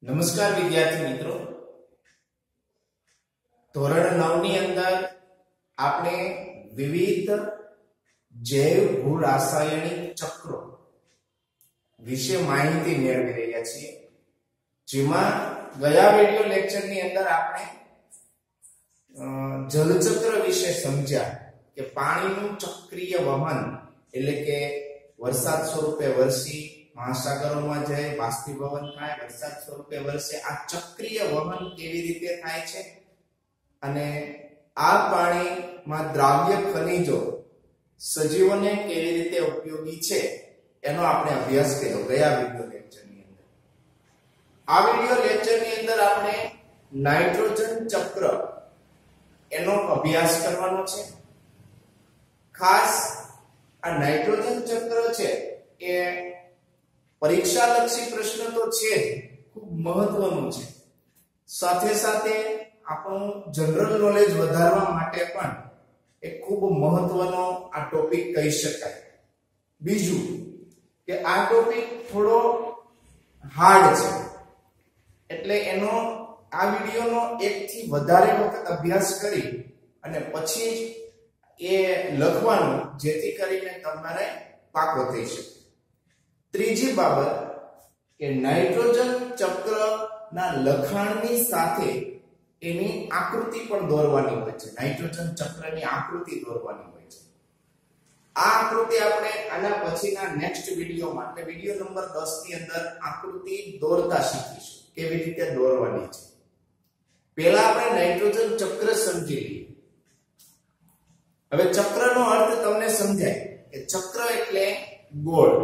નમસ્કાર વિદ્યાર્થી મિત્રો, ધોરણ 9 ની અંદર આપણે વિવિધ જૈવ ભૂરાસાયણિક ચક્રો વિશે માહિતી મેળવી રહ્યા છીએ. જેમાં ગયા વિડિયો લેક્ચર ની અંદર આપણે જલચક્ર વિશે સમજ્યા કે પાણીનું ચક્રીય વહન એટલે કે વરસાદ સ્વરૂપે વરસી મહાસાગરોમાં જાય, બાષ્પીભવન થાય, વરસાદ સ્વરૂપે વરસે. આ ચક્રીય વહન કેવી રીતે થાય છે અને આ પાણીમાં દ્રાવ્ય ખનિજો સજીવોને કેવી રીતે ઉપયોગી છે એનો આપણે અભ્યાસ કર્યો ગયા વિડિયો લેક્ચરની અંદર. આ વિડિયો લેક્ચરની અંદર આપણે નાઇટ્રોજન ચક્ર એનો અભ્યાસ કરવાનો છે. ખાસ આ નાઇટ્રોજન ચક્ર છે એ પરીક્ષા લક્ષી પ્રશ્ન તો છે ખૂબ મહત્વનું છે. સાથે સાથે આપણું જનરલ નોલેજ વધારવા માટે પણ એ ખૂબ મહત્વનો આ ટોપિક કહી શકાય. બીજું કે આ ટોપિક થોડો હાર્ડ છે, એટલે એનો આ વિડિયોનો એકથી વધારે વખત અભ્યાસ કરી અને પછી એ લખવાનું, જેથી કરીને તમારે પાકો થઈ શકે. ત્રીજી બાબત કે નાઇટ્રોજન ચક્રના લખાણની સાથે એની આકૃતિ પણ દોરવાની હોય છે. નાઇટ્રોજન ચક્રની આકૃતિ દોરવાની હોય છે. આ આકૃતિ આપણે આના પછીના નેક્સ્ટ વિડિયોમાં એટલે વિડિયો નંબર 10 ની અંદર આકૃતિ દોરતા શીખીશું, કેવી રીતે દોરવાની છે. પહેલા આપણે નાઇટ્રોજન ચક્ર સમજી લઈએ. હવે ચક્રનો અર્થ તમને સમજાય કે ચક્ર એટલે ગોળ.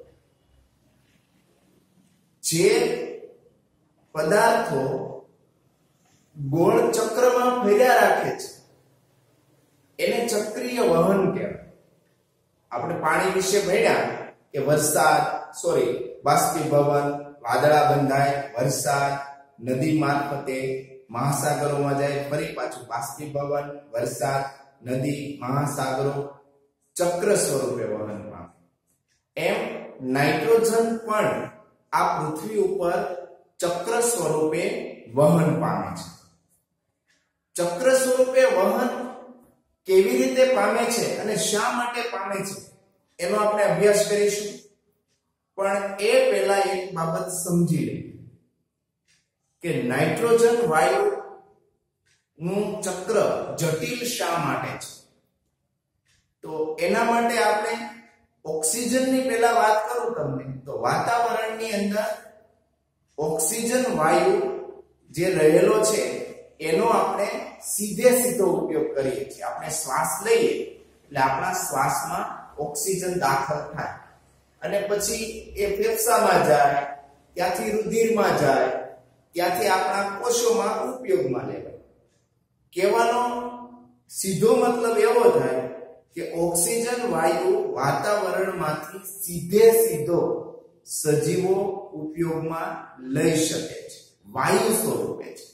જે પદાર્થો ગોળ ચક્રમાં ફર્યા રાખે છે એને ચક્રીય વહન કહેવાય. આપણે પાણી વિશે ભણ્યા કે બાષ્પીભવન, વાદળા બંધાય, વરસાદ નદી મારફતે મહાસાગરોમાં જાય, ફરી પાછું બાષ્પીભવન, વરસાદ, નદી, મહાસાગરો ચક્ર સ્વરૂપે વહન પામે. એમ નાઇટ્રોજન પણ આ પૃથ્વી ઉપર ચક્ર સ્વરૂપે વહન પામે છે. ચક્ર સ્વરૂપે વહન કેવી રીતે પામે છે અને શા માટે પામે છે એનો આપણે અભ્યાસ કરીશું. પણ એ પહેલા એક બાબત સમજી લઈએ કે નાઇટ્રોજન વાયુ નું ચક્ર જટિલ શા માટે છે. તો એના માટે આપણે ઓક્સિજનની પહેલા વાત કરું તમને, તો વાતાવરણની અંદર ઓક્સિજન વાયુ જે રહેલો છે એનો આપણે સીધો ઉપયોગ કરીએ છીએ. આપણે શ્વાસ લઈએ એટલે આપણા શ્વાસમાં ઓક્સિજન દાખલ થાય અને પછી એ ફેફસામાં જાય, ત્યાંથી રુધિરમાં જાય, ત્યાંથી આપણા કોષોમાં ઉપયોગમાં લેવાય. કહેવાનો સીધો મતલબ એવો થાય કે ઓક્સિજન વાયુ વાતાવરણમાંથી સીધો સજીવો ઉપયોગમાં લઈ શકે છે, વાયુ સ્વરૂપે છે.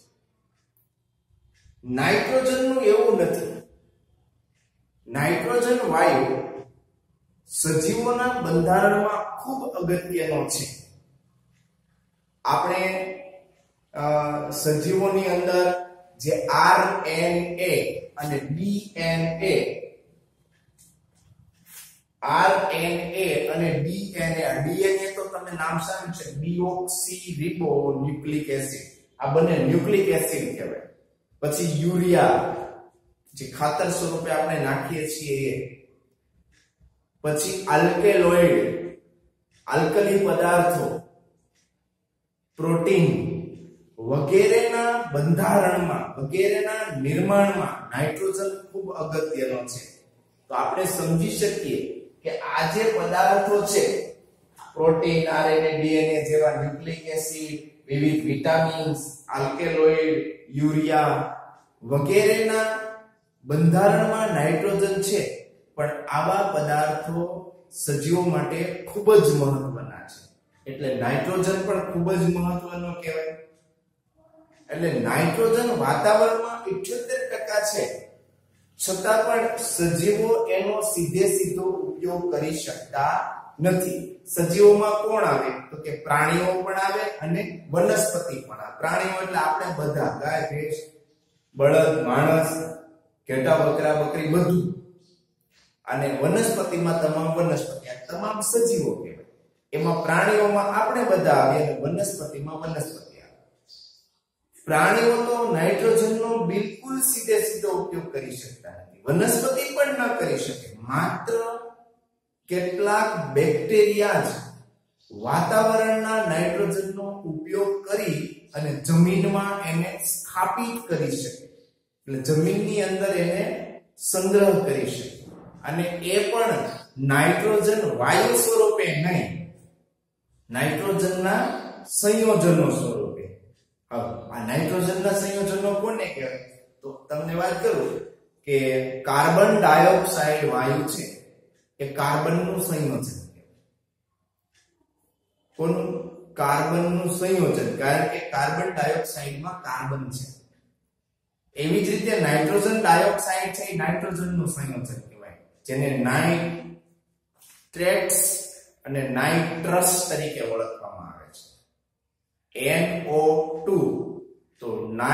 નાઇટ્રોજનનું એવું નથી. નાઇટ્રોજન વાયુ સજીવોના બંધારણમાં ખૂબ અગત્યનો છે. આપણે સજીવોની અંદર જે RNA અને DNA, DNA તો તમે નામ સાંભળ્યું છે, ડીઓક્સીરીબોન્યુક્લિક એસિડ. આ બંને ન્યુક્લિક એસિડ કહેવાય. પછી યુરિયા જે ખાતર સ્વરૂપે આપણે નાખીએ છીએ એ. પછી આલ્કેલોઇડ, આલ્કલી પદાર્થો, પ્રોટીન વગેરેના બંધારણમાં, વગેરેના નિર્માણમાં નાઇટ્રોજન ખૂબ અગત્યનો છે. તો આપણે સમજી શકીએ કે આ જે પદાર્થો છે, પ્રોટીન, RNA, DNA જેવા ન્યુક્લિક એસિડ, વિવિધ વિટામિન્સ, આલ્કેલોઇડ, યુરિયા વગેરેના બંધારણમાં નાઇટ્રોજન છે. પણ આવા પદાર્થો સજીવો માટે ખૂબ જ મહત્વના છે. એટલે નાઇટ્રોજન પણ ખૂબ જ મહત્વનો કહેવાય. એટલે નાઇટ્રોજન વાતાવરણમાં 78% છે, છતાં પણ સજીવો એનો સીધો ઉપયોગ કરી શકતા નથી. સજીવોમાં કોણ આવે તો કે પ્રાણીઓ પણ આવે અને વનસ્પતિ પણ આવે. પ્રાણીઓ એટલે આપણે બધા, ગાય, ભેંસ, બળદ, માણસ, ઘેટા, બકરા, બકરી બધું. અને વનસ્પતિમાં તમામ વનસ્પતિ, આ તમામ સજીવો કહેવાય. એમાં પ્રાણીઓમાં આપણે બધા આવે અને વનસ્પતિમાં વનસ્પતિ આવે. પ્રાણીઓ તો નાઇટ્રોજનનો બિલકુલ સીધો ઉપયોગ કરી શકતા નથી. વનસ્પતિ પણ ન કરી શકે. માત્ર કેટલાક બેક્ટેરિયા જ વાતાવરણના નાઇટ્રોજનનો ઉપયોગ કરી અને જમીનમાં એને સ્થાપિત કરી શકે. એટલે જમીનની અંદર એને સંગ્રહ કરી શકે. અને એ પણ નાઇટ્રોજન વાયુ સ્વરૂપે નહીં, નાઇટ્રોજનના સંયોજનો સ્વરૂપે. હવે આ નાઇટ્રોજનના સંયોજનો કોને કહેવાય? તો તમને વાત કરું કે કાર્બન ડાયોક્સાઇડ વાયુ છે એ કાર્બનનું સંયોજન કહેવાય. કોનું? કાર્બનનું સંયોજન. કારણ કે કાર્બન ડાયોક્સાઇડમાં કાર્બન છે. એવી જ રીતે નાઇટ્રોજન ડાયોક્સાઇડ છે એ નાઇટ્રોજનનું સંયોજન કહેવાય, જેને નાઇટ્રેટ્સ અને નાઇટ્રસ તરીકે ઓળખવામાં આવે છે. NO2 તો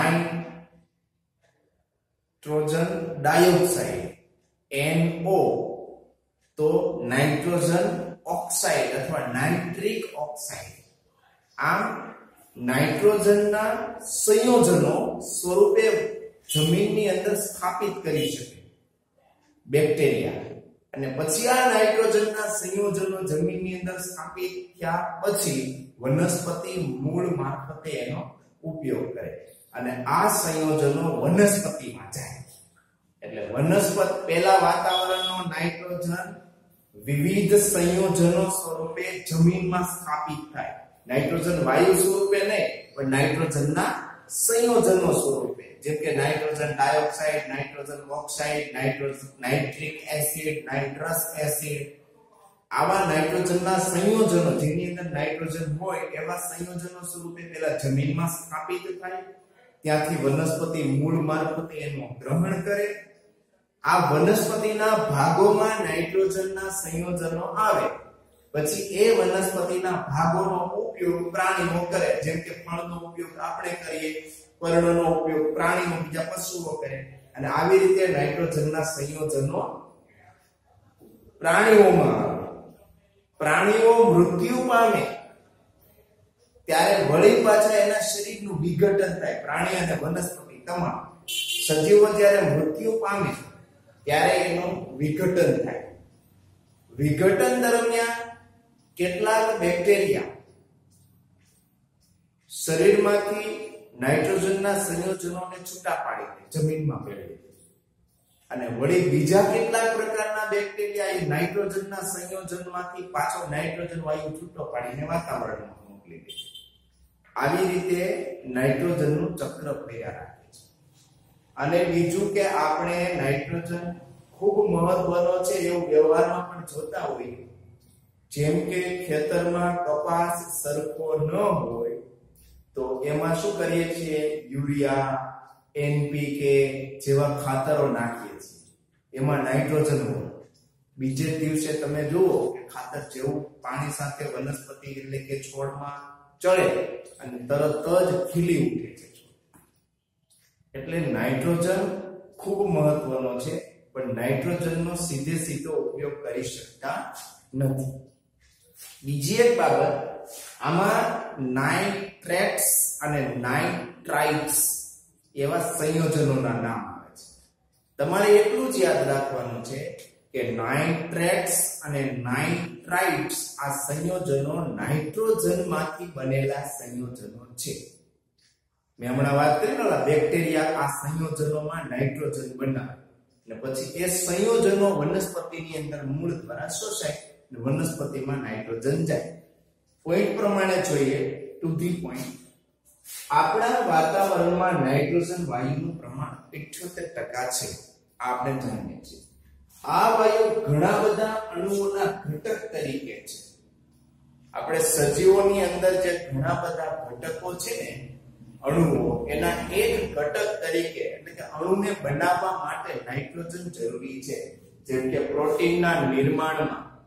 નાઇટ્રોજન ડાયોક્સાઇડ, NO તો નાઇટ્રોજન ઓક્સાઇડ અથવા નાઇટ્રિક ઓક્સાઇડ. આમ નાઇટ્રોજનના સંયોજનો સ્વરૂપે જમીનની અંદર સ્થાપિત કરી શકે બેક્ટેરિયા. અને પછી આ નાઇટ્રોજનના સંયોજનો જમીનની અંદર સ્થાપિત થયા પછી વનસ્પતિ મૂળ મારફતે એનો ઉપયોગ કરે અને આ સંયોજનો વનસ્પતિમાં જાય. એટલે વનસ્પતિ પહેલા વાતાવરણનો નાઇટ્રોજન વિવિધ સંયોજનો સ્વરૂપે જમીનમાં સ્થાપિત થાય. નાઇટ્રોજન વાયુ સ્વરૂપે નહીં, પણ નાઇટ્રોજનના સંયોજનો સ્વરૂપે, જેમ કે nitrogen dioxide, nitrogen oxide, nitric acid, nitrous acid. આવા નાઇટ્રોજનના સંયોજનો જેની અંદર નાઇટ્રોજન હોય એવા સંયોજનો સ્વરૂપે પહેલા જમીનમાં સ્થાપિત થાય. ત્યાંથી વનસ્પતિ મૂળ મારફતે એનું ગ્રહણ કરે. આ વનસ્પતિના ભાગોમાં નાઇટ્રોજનના સંયોજનો આવે. પછી એ વનસ્પતિના ભાગોનો ઉપયોગ પ્રાણીઓ કરે. જેમ કે ફળનો ઉપયોગ આપણે કરીએ, પર્ણનો ઉપયોગ પ્રાણીઓ, બીજા પશુઓ કરે. અને આવી રીતે નાઇટ્રોજનના સંયોજનો પ્રાણીઓમાં આવે. પ્રાણીઓ મૃત્યુ પામે ત્યારે વળી પાછા એના શરીરનું વિઘટન થાય. પ્રાણી અને વનસ્પતિ તમામ સજીવો જ્યારે મૃત્યુ પામે ત્યારે એનું વિઘટન થાય. વિઘટન દરમિયાન કેટલાક બેક્ટેરિયા શરીરમાંથી નાઇટ્રોજનના સંયોજનોને છૂટા પાડી દે, જમીનમાં ભેળવી દે. અને વળી બીજા કેટલાક પ્રકારના બેક્ટેરિયા એ નાઇટ્રોજનના સંયોજનમાંથી પાછો નાઇટ્રોજન વાયુ છૂટો પાડીને વાતાવરણમાં મોકલી દે. આવી રીતે નાઇટ્રોજનનું ચક્ર ફર્યા રાખે છે. અને બીજું કે આપણે નાઇટ્રોજન ખૂબ મહત્વનો છે એવું વ્યવહારમાં પણ જોતા હોઈએ. જેમ કે ખેતરમાં કપાસ સરખો ન હોય તો એમાં શું કરીએ છીએ? યુરિયા, NPK જેવા ખાતરો નાખીએ છીએ. એમાં નાઇટ્રોજન હોય. બીજે દિવસે તમે જુઓ કે ખાતર જેવું પાણી સાથે વનસ્પતિ એટલે કે છોડમાં ચડે અને તરત જ ખીલી ઉઠે છે. એટલે નાઇટ્રોજન ખૂબ મહત્વનો છે, પણ નાઇટ્રોજનનો સીધો ઉપયોગ કરી શકતા નથી. બીજી એક બાબત, આમાં નાઇટ્રેટ્સ અને નાઇટ્રાઇટ્સ એવા સંયોજનોના નામ આવે છે. તમારે એટલું જ યાદ રાખવાનું છે કે નાઇટ્રેટ્સ અને નાઇટ્રાઇટ્સ આ સંયોજનો નાઇટ્રોજનમાંથી બનેલા સંયોજનો છે. મેં હમણાં વાત કરી ને, બેક્ટેરિયા આ સંયોજનોમાં નાઇટ્રોજન બનાવે અને પછી એ સંયોજનો વનસ્પતિની અંદર મૂળ દ્વારા શોષાય અને વનસ્પતિમાં નાઇટ્રોજન જાય. પોઈન્ટ પ્રમાણે જોઈએ, ટુ ધી પોઈન્ટ, આપણા વાતાવરણમાં નાઇટ્રોજન વાયુનું પ્રમાણ 78% છે. આપણે જાણીએ છીએ. આ વાયુ ઘણા બધા અણુઓના ઘટક તરીકે છે. આપણે સજીવોની અંદર જે ઘણા બધા ઘટકો છે ને, અણુઓ, એના એક ઘટક તરીકે, એટલે કે અણુને બનાવવા માટે નાઇટ્રોજન જરૂરી છે. જેમ કે પ્રોટીનના નિર્માણમાં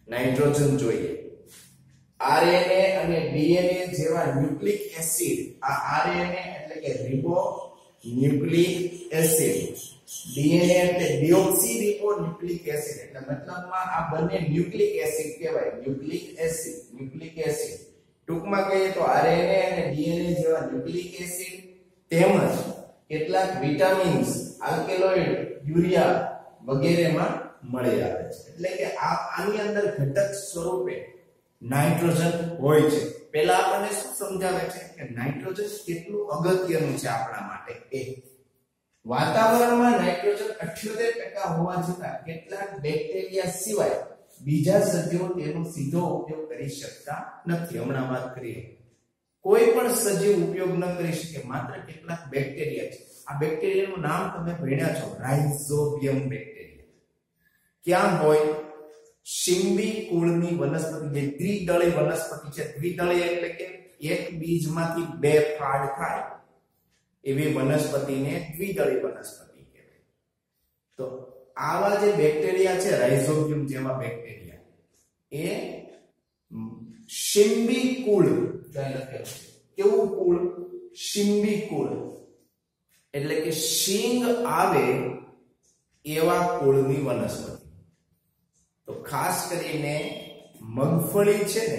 નાઇટ્રોજન જોઈએ. આરએનએ અને ડીએનએ જેવા ન્યુક્લિક એસિડ, આ આરએનએ એટલે કે રિબો ન્યુક્લિક એસિડ, ડીએનએ એટલે ડીઓક્સી રિબો ન્યુક્લિક એસિડ, એટલે મતલબમાં આ બંને ન્યુક્લિક એસિડ કહેવાય. ન્યુક્લિક એસિડ ટૂંકમાં કહીએ તો આરએનએ અને ડીએનએ જેવા ન્યુક્લિક એસિડ તેમજ કેટલાક વિટામિન્સ, આલ્કેલોઇડ, યુરિયા વગેરેમાં મળી આવે છે. એટલે કે આની અંદર ઘટક સ્વરૂપે નાઇટ્રોજન હોય છે. પહેલા આપણને શું સમજાવે છે કે નાઇટ્રોજન કેટલું અગત્યનું છે આપણા માટે. વાતાવરણમાં નાઇટ્રોજન 78% હોવા છતાં કેટલાક બેક્ટેરિયા સિવાય બીજા સજીવો તેનો સીધો ઉપયોગ કરી શકતા નથી. હમણાં વાત કરીએ, કોઈ પણ સજીવ ઉપયોગ ન કરી શકે, માત્ર કેટલાક બેક્ટેરિયા છે. આ બેક્ટેરિયાનું નામ તમે ભણ્યા છો, રાઇઝોબિયમ બેક્ટેરિયા. ક્યાં હોય? શિંબી કુળની વનસ્પતિ, જે દ્વિદળી વનસ્પતિ છે. દ્વિદળી એટલે કે એક બીજમાંથી બે ફાડ થાય એવી વનસ્પતિને દ્વિદળી વનસ્પતિ કહેવાય. તો આવા જે બેક્ટેરિયા છે, રાઇઝોબિયમ જેવા બેક્ટેરિયા, એ શિંબી કુળ, કેવું કુળ? શિંબી કુળ એટલે કે શીંગ આવે એવા કુળની વનસ્પતિ. તો ખાસ કરીને મગફળી છે ને,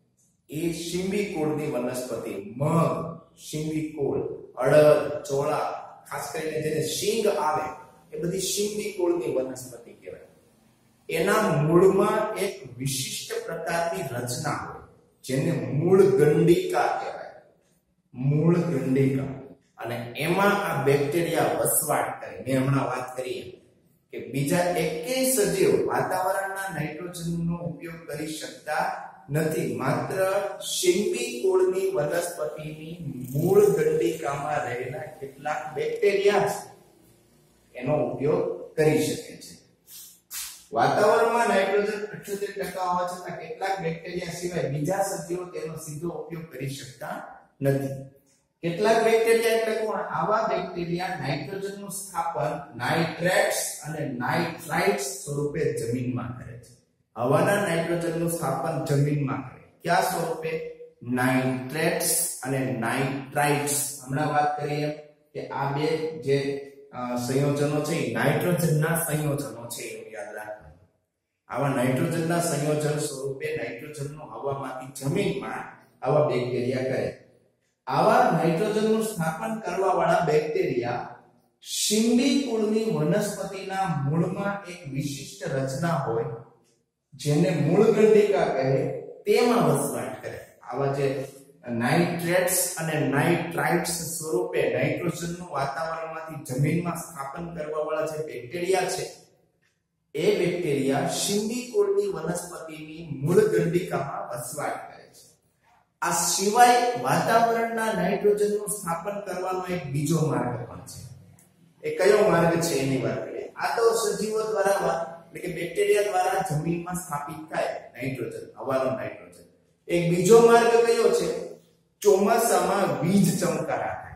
એ શિંબી કુળની વનસ્પતિ. મગ, શિંબી કુળ, અડદ, ચોળા, ખાસ કરીને જેને શીંગ આવે એ બધી શિંબી કુળની વનસ્પતિ કહેવાય. એના મૂળમાં એક વિશિષ્ટ પ્રકારની રચના હોય જેને મૂળ ગંડિકા કહેવાય. મૂળ ગંડિકા. અને એમાં આ બેક્ટેરિયા વસવાટ કરે. મેં હમણાં વાત કરી કે બીજા એકેય સજીવ વાતાવરણના નાઇટ્રોજનનો ઉપયોગ કરી શકતા નથી. માત્ર શિંબી કુળની વનસ્પતિની મૂળ ગંડિકામાં રહેલા કેટલાક બેક્ટેરિયા એનો ઉપયોગ કરી શકે છે. વાતાવરણમાં નાઇટ્રોજન 78% હોવા છતાં કેટલાક બેક્ટેરિયા સિવાય બીજા સજીવો તેનો સીધો ઉપયોગ કરી શકતા નથી. કેટલાક બેક્ટેરિયા એટલે કોણ? આવા બેક્ટેરિયા નાઇટ્રોજનનું સ્થાપન નાઇટ્રેટ્સ અને નાઇટ્રાઇટ્સ સ્વરૂપે જમીનમાં કરે છે. હવાના નાઇટ્રોજનનું સ્થાપન જમીનમાં કરે. કયા સ્વરૂપે? નાઇટ્રેટ્સ અને નાઇટ્રાઇટ્સ. હમણાં વાત કરીએ કે આ બે જે સંયોજનો છે એ નાઇટ્રોજનના સંયોજનો છે, એવું યાદ રાખવાનું. આવા નાઇટ્રોજનના સંયોજન સ્વરૂપે નાઇટ્રોજનનું હવામાંથી જમીનમાં આવા બેક્ટેરિયા કરે. આવા નાઇટ્રોજનનું સ્થાપન કરવા વાળા બેક્ટેરિયા શિંબી કુળની વનસ્પતિના મૂળમાં એક વિશિષ્ટ રચના હોય જેને મૂળ ગંડિકા કહે, તેમાં વસવાટ કરે. આવા જે નાઇટ્રેટ્સ અને નાઇટ્રાઇટ્સ સ્વરૂપે નાઇટ્રોજનનું વાતાવરણમાંથી જમીનમાં સ્થાપન કરવા વાળા જે બેક્ટેરિયા છે, એ બેક્ટેરિયા શિંબી કુળની વનસ્પતિની મૂળ ગંડિકામાં વસવાટ કરે છે. આ સિવાય વાતાવરણના નાઇટ્રોજનનું સ્થાપન કરવાનો એક બીજો માર્ગ પણ છે. એ કયો માર્ગ છે એની વાત કરીએ. આ તો સજીવો દ્વારા એટલે કે બેક્ટેરિયા દ્વારા જમીનમાં સ્થાપિત થાય નાઇટ્રોજન, હવાનો નાઇટ્રોજન. એક બીજો માર્ગ કયો છે? ચોમાસામાં વીજ ચમકારા થાય.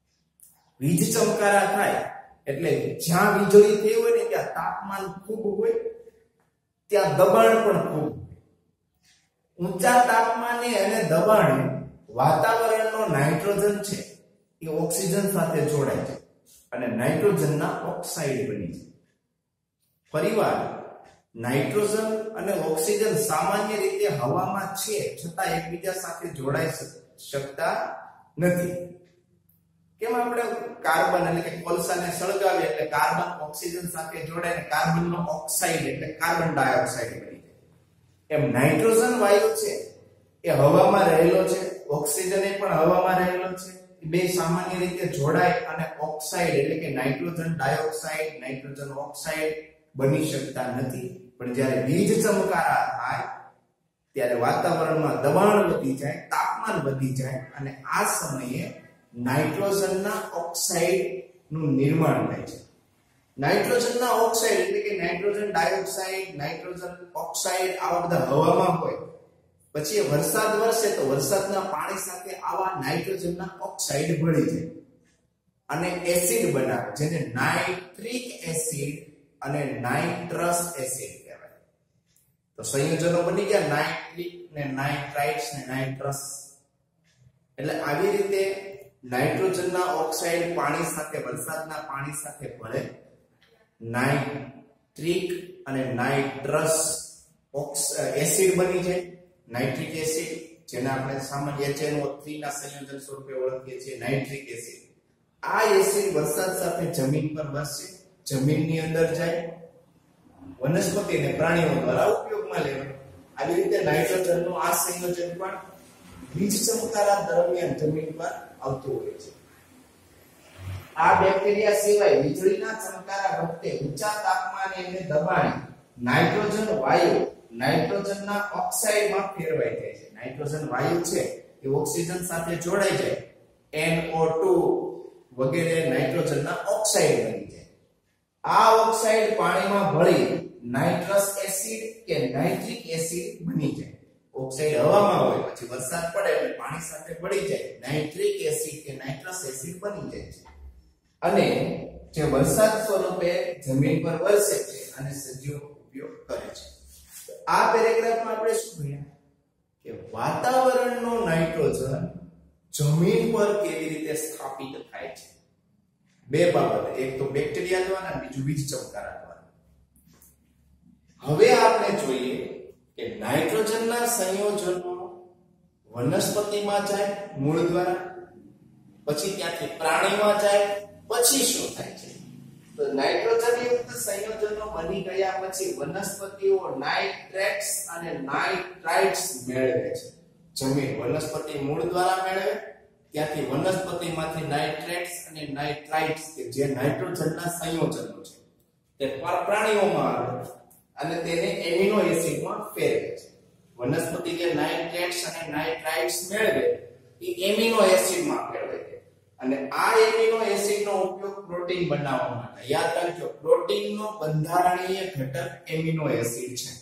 વીજ ચમકારા થાય એટલે જ્યાં વીજળી થઈ હોય ને ત્યાં તાપમાન ખૂબ હોય, ત્યાં દબાણ પણ ખૂબ. ઊંચા તાપમાને અને દબાણે વાતાવરણનો નાઇટ્રોજન છે એ ઓક્સિજન સાથે જોડાય છે અને નાઇટ્રોજનના ઓક્સાઇડ બની છે. ફરીવાર નાઇટ્રોજન અને ઓક્સિજન સામાન્ય રીતે હવામાં છે છતાં એકબીજા સાથે જોડાઈ શકતા નથી. કેમ? આપણે કાર્બન એટલે કે કોલસાને સળગાવીએ એટલે કાર્બન ઓક્સિજન સાથે જોડાય ને કાર્બનનો ઓક્સાઇડ એટલે કાર્બન ડાયોક્સાઇડ બની જાય. એમ નાઇટ્રોજન વાયુ છે એ હવામાં રહેલો છે, ઓક્સિજન એ પણ હવામાં રહેલો છે. બે સામાન્ય રીતે જોડાય અને ઓક્સાઇડ એટલે કે નાઇટ્રોજન ડાયોક્સાઇડ, નાઇટ્રોજન ઓક્સાઇડ બની શકતા નથી. પણ જ્યારે વીજ ચમકારા થાય ત્યારે વાતાવરણમાં દબાણ વધી જાય, તાપમાન વધી જાય અને આ સમયે નાઇટ્રોજનના ઓક્સાઇડ નું નિર્માણ થાય છે. નાઇટ્રોજનના ઓક્સાઇડ એટલે કે નાઇટ્રોજન ડાયોક્સાઇડ, નાઇટ્રોજન ઓક્સાઇડ આવા બધા હવામાં હોય. પછી વરસાદ વરસે તો વરસાદના પાણી સાથે આવા નાઇટ્રોજનના ઓક્સાઇડ ભળી જાય અને એસિડ બનાવે જેને નાઇટ્રિક એસિડ અને નાઇટ્રસ એસિડ કહેવાય. તો તો સંયોજનો બની ગયા નાઇટ્રિક ને નાઇટ્રાઇટ્સ ને નાઇટ્રસ. એટલે આવી રીતે નાઇટ્રોજનના ઓક્સાઇડ પાણી સાથે વરસાદના પાણી સાથે ભળે નાઇટ્રિક અને નાઇટ્રસ એસિડ બની જાય. નાઇટ્રિક એસિડ જેને આપણે સામાન્ય HNO3 ના સંયોજન સ્વરૂપે ઓળખીએ છીએ નાઇટ્રિક એસિડ. આ એસિડ વરસાદ સાથે જમીન પર વરસે, જમીનની અંદર જાય, વનસ્પતિ અને પ્રાણીઓ દ્વારા ઉપયોગમાં લેવાય. આવી રીતે નાઇટ્રોજનનું આ સંયોજન પણ વીજ ચમકારા દરમિયાન જમીન પર આવતું હોય છે. આ બેક્ટેરિયા સિવાય વીજળીના ચમકારા વખતે ઊંચા તાપમાને અને દબાણે નાઇટ્રોજન વાયુ નાઇટ્રોજનના ઓક્સાઇડમાં ફેરવાઈ જાય છે. નાઇટ્રોજન વાયુ છે એ ઓક્સિજન સાથે જોડાઈ જાય, NO2 વગેરે નાઇટ્રોજનના ઓક્સાઇડ બની જાય. આ ઓક્સાઇડ પાણીમાં ભળી નાઇટ્રસ એસિડ કે નાઇટ્રિક એસિડ બની જાય. ઓક્સાઇડ હવામાં હોય પછી વરસાદ પડે એટલે પાણી સાથે ભળી જાય, નાઇટ્રિક એસિડ કે નાઇટ્રસ એસિડ બની જાય છે. અને જે વરસાદ સ્વરૂપે જમીન પર વરસે છે અને સજીવો ઉપયોગ કરે છે. આ પેરેગ્રાફમાં આપણે શું ભણ્યા કે વાતાવરણનો નાઇટ્રોજન જમીન પર કેવી રીતે સ્થાપિત થાય છે. બે બાબત, એક તો બેક્ટેરિયા દ્વારા, બીજું વીજ ચમકારા દ્વારા. હવે આપણે જોઈએ કે નાઇટ્રોજનના સંયોજનો વનસ્પતિમાં જાય મૂળ દ્વારા, પછી ત્યાંથી પ્રાણીમાં જાય, પછી શું થાય છે? તો નાઇટ્રોજન યુક્ત સંયોજનો બની ગયા પછી વનસ્પતિઓ નાઇટ્રેટ્સ અને નાઇટ્રાઇટ્સ મેળવે છે. જમીન વનસ્પતિ મૂળ દ્વારા મેળવે, ત્યાંથી વનસ્પતિમાંથી નાઇટ્રેટ્સ અને નાઇટ્રાઇટ્સ કે જે નાઇટ્રોજનના સંયોજનો છે તે પ્રાણીઓમાં આવે અને તેને એમિનો એસિડમાં ફેરવે છે. વનસ્પતિ જે નાઇટ્રેટ્સ અને નાઇટ્રાઇટ્સ મેળવે એ એમિનો એસિડમાં ફેરવે છે. અને આ એમિનો એસિડનો ઉપયોગ પ્રોટીન બનાવવા માટે, યાદ રાખજો પ્રોટીનનો બંધારણીય ઘટક એમિનો એસિડ છે.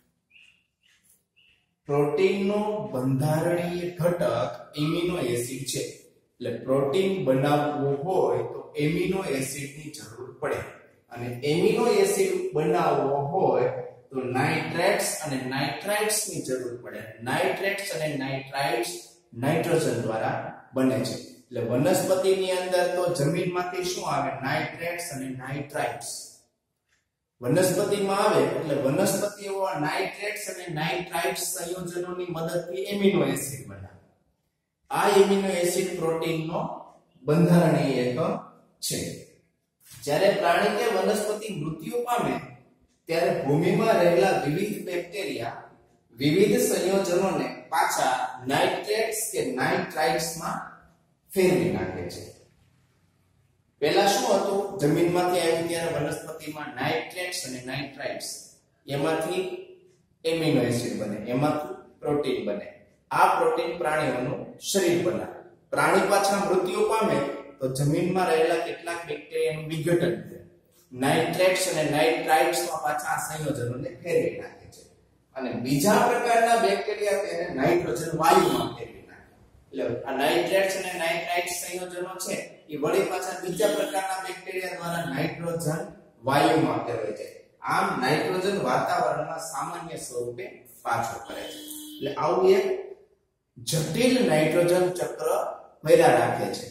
પ્રોટીનનો બંધારણીય ઘટક એમિનો એસિડ છે. એટલે પ્રોટીન બનાવવું હોય તો એમિનો એસિડની જરૂર પડે, અને એમિનો એસિડ બનાવવો હોય તો નાઇટ્રેટ્સ અને નાઇટ્રાઇટ્સની જરૂર પડે. નાઇટ્રેટ્સ અને નાઇટ્રાઇટ્સ નાઇટ્રોજન દ્વારા બને છે. એટલે વનસ્પતિની અંદર તો જમીનમાંથી શું આવે? નાઇટ્રેટ્સ અને નાઇટ્રાઇટ્સ વનસ્પતિમાં આવે. એટલે વનસ્પતિઓ નાઇટ્રેટ્સ અને નાઇટ્રાઇટ્સ સંયોજનોની મદદથી એમિનો એસિડ બનાવે. આ એમિનો એસિડ પ્રોટીનનો બંધારણીય એકમ છે. જ્યારે પ્રાણી કે વનસ્પતિ મૃત્યુ પામે ત્યારે ભૂમિમાં રહેલા વિવિધ બેક્ટેરિયા વિવિધ સંયોજનોને પાછા નાઇટ્રેટ્સ કે નાઇટ્રાઇટ્સમાં ફેરવી નાખે છે. પહેલા શું હતું? જમીનમાંથી આવ્યું ત્યારે વનસ્પતિમાં નાઇટ્રેટ્સ અને નાઇટ્રાઇટ્સ, એમાંથી એમિનો એસિડ બને, એમાંથી પ્રોટીન બને. આ પ્રોટીન પ્રાણીઓનું શરીર બનાવે. પ્રાણી પાછા મૃત્યુ પામે તો જમીનમાં રહેલા કેટલાક બેક્ટેરિયાનું વિઘટન થાય, નાઇટ્રેટ્સ અને નાઇટ્રાઇટ્સમાં પાછા આ સંયોજનોને ફેરવી નાખે છે. અને બીજા પ્રકારના બેક્ટેરિયા તેને નાઇટ્રોજન વાયુમાં ફેરવી નાખે. એટલે આ નાઇટ્રેટ્સ અને નાઇટ્રાઇટ્સ સંયોજનો છે એ વળી પાછા બીજા પ્રકારના બેક્ટેરિયા દ્વારા નાઇટ્રોજન વાયુમાં ફેરવાય છે. આમ નાઇટ્રોજન વાતાવરણમાં સામાન્ય સ્વરૂપે પાછો કરે છે. એટલે આવું એક જટિલ નાઇટ્રોજન ચક્ર ફર્યા રાખે છે.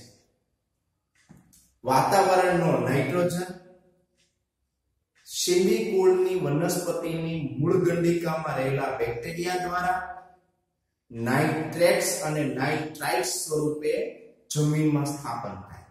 વાતાવરણનો નાઇટ્રોજન શીંબી કુળની વનસ્પતિની મૂળ ગંડિકામાં રહેલા બેક્ટેરિયા દ્વારા નાઇટ્રેટ્સ અને નાઇટ્રાઇટ્સ સ્વરૂપે જમીનમાં સ્થાપન થાય.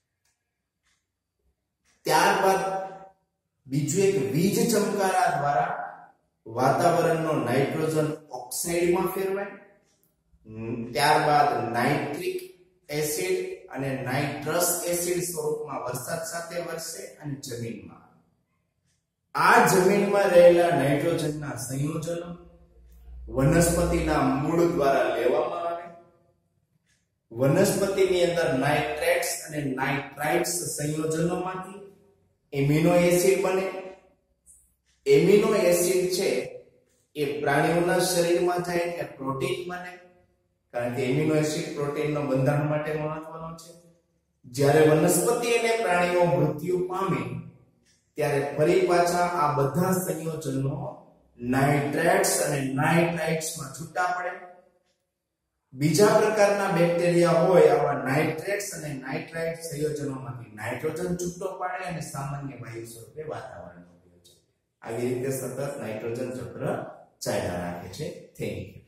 ત્યારબાદ બીજું એક વીજ ચમકારા દ્વારા વાતાવરણનો નાઇટ્રોજન ઓક્સાઇડમાં ફેરવાય. ત્યારબાદ નાઇટ્રિક એસિડ અને નાઇટ્રસ એસિડ સ્વરૂપમાં વરસાદ સાથે વરસે અને જમીનમાં. આ જમીનમાં રહેલા નાઇટ્રોજનના સંયોજનો વનસ્પતિના મૂળ દ્વારા લેવામાં આવે. વનસ્પતિની અંદર નાઇટ્રેટ્સ અને નાઇટ્રાઇટ્સ સંયોજનોમાંથી એમિનો એસિડ બને. એમિનો એસિડ છે એ પ્રાણીઓના શરીરમાં જાય એટલે પ્રોટીન બને, કારણ કે એમિનો એસિડ પ્રોટીનનો બંધારણ માટે મહત્વનો છે. જ્યારે વનસ્પતિ અને પ્રાણીઓ મૃત્યુ પામે ત્યારે ફરી પાછા આ બધા સંયોજનો નાઇટ્રેટ્સ અને નાઇટ્રાઇટ્સમાં છૂટા પડે. બીજા પ્રકારના બેક્ટેરિયા હોય આવા નાઇટ્રેટ્સ અને નાઇટ્રાઇટ સંયોજનોમાંથી નાઇટ્રોજન છૂટો પાડે અને સામાન્ય વાયુ સ્વરૂપે વાતાવરણમાં ભેળવે છે. આવી રીતે સતત નાઇટ્રોજન ચક્ર ચાલ્યા રાખે છે. Thank you.